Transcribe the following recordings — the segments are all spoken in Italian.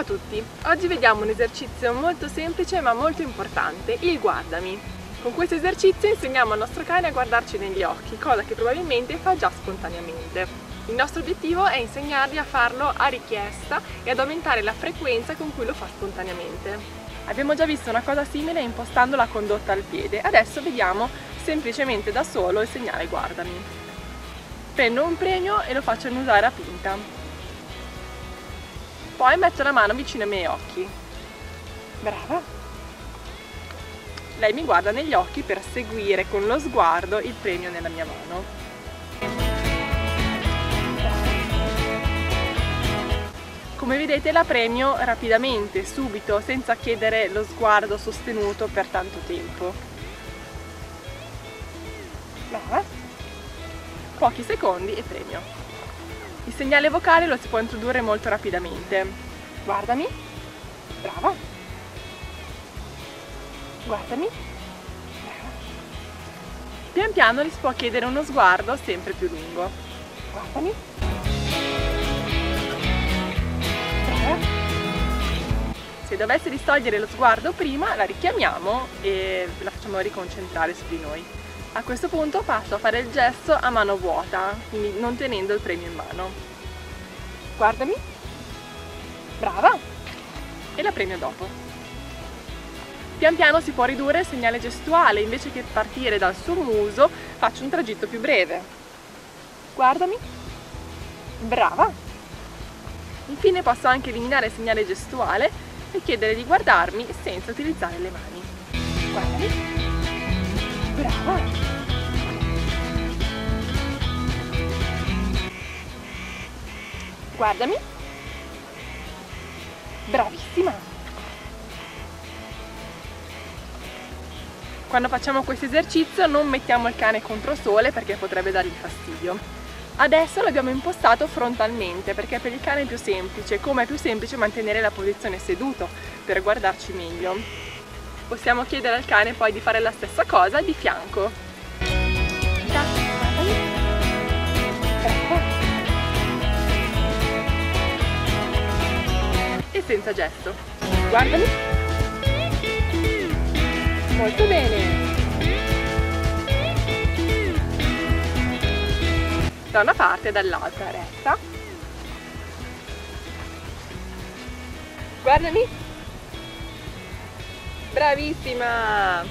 Ciao a tutti! Oggi vediamo un esercizio molto semplice ma molto importante, il guardami. Con questo esercizio insegniamo al nostro cane a guardarci negli occhi, cosa che probabilmente fa già spontaneamente. Il nostro obiettivo è insegnargli a farlo a richiesta e ad aumentare la frequenza con cui lo fa spontaneamente. Abbiamo già visto una cosa simile impostando la condotta al piede, adesso vediamo semplicemente da solo il segnale guardami. Prendo un premio e lo faccio annusare a pinta. Poi metto la mano vicino ai miei occhi. Brava! Lei mi guarda negli occhi per seguire con lo sguardo il premio nella mia mano. Come vedete la premio rapidamente, subito, senza chiedere lo sguardo sostenuto per tanto tempo. Brava! Pochi secondi e premio. Il segnale vocale lo si può introdurre molto rapidamente. Guardami. Brava. Guardami. Brava. Pian piano gli si può chiedere uno sguardo sempre più lungo. Guardami. Brava. Se dovesse distogliere lo sguardo prima, la richiamiamo e la facciamo riconcentrare su di noi. A questo punto passo a fare il gesto a mano vuota, quindi non tenendo il premio in mano. Guardami. Brava. E la premio dopo. Pian piano si può ridurre il segnale gestuale, invece che partire dal suo muso faccio un tragitto più breve. Guardami. Brava. Infine posso anche eliminare il segnale gestuale e chiedere di guardarmi senza utilizzare le mani. Guardami. Brava! Guardami! Bravissima! Quando facciamo questo esercizio non mettiamo il cane contro sole perché potrebbe dargli fastidio. Adesso l'abbiamo impostato frontalmente perché per il cane è più semplice, come è più semplice mantenere la posizione seduto per guardarci meglio. Possiamo chiedere al cane poi di fare la stessa cosa di fianco. E senza gesto. Guardami. Molto bene. Da una parte e dall'altra, retta. Guardami. Bravissima!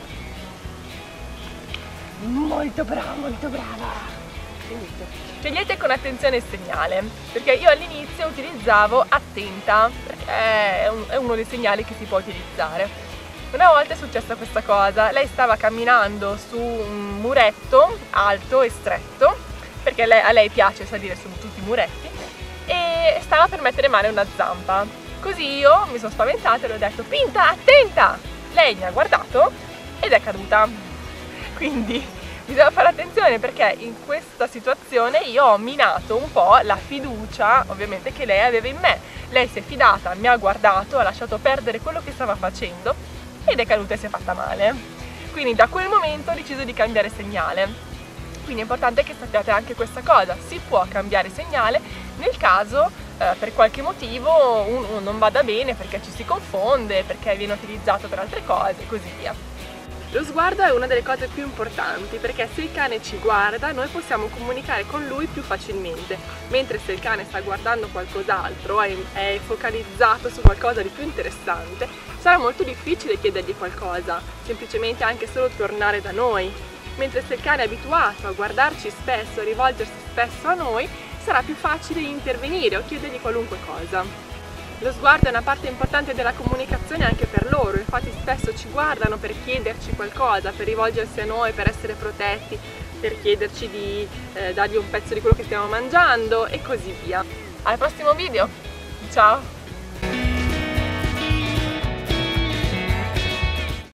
Molto brava, molto brava! Finito. Scegliete con attenzione il segnale, perché io all'inizio utilizzavo attenta, perché è uno dei segnali che si può utilizzare. Una volta è successa questa cosa, lei stava camminando su un muretto alto e stretto, perché a lei piace salire su tutti i muretti, e stava per mettere male una zampa. Così io mi sono spaventata e le ho detto Pinta, attenta! Lei mi ha guardato ed è caduta. Quindi bisogna fare attenzione perché in questa situazione io ho minato un po' la fiducia ovviamente che lei aveva in me. Lei si è fidata, mi ha guardato, ha lasciato perdere quello che stava facendo ed è caduta e si è fatta male. Quindi da quel momento ho deciso di cambiare segnale. Quindi è importante che sappiate anche questa cosa, si può cambiare segnale nel caso per qualche motivo uno non vada bene, perché ci si confonde, perché viene utilizzato per altre cose e così via. Lo sguardo è una delle cose più importanti perché se il cane ci guarda noi possiamo comunicare con lui più facilmente, mentre se il cane sta guardando qualcos'altro, è focalizzato su qualcosa di più interessante, sarà molto difficile chiedergli qualcosa, semplicemente anche solo tornare da noi. Mentre se il cane è abituato a guardarci spesso, a rivolgersi spesso a noi, sarà più facile intervenire o chiedergli qualunque cosa. Lo sguardo è una parte importante della comunicazione anche per loro, infatti spesso ci guardano per chiederci qualcosa, per rivolgersi a noi, per essere protetti, per chiederci di dargli un pezzo di quello che stiamo mangiando e così via. Al prossimo video, ciao!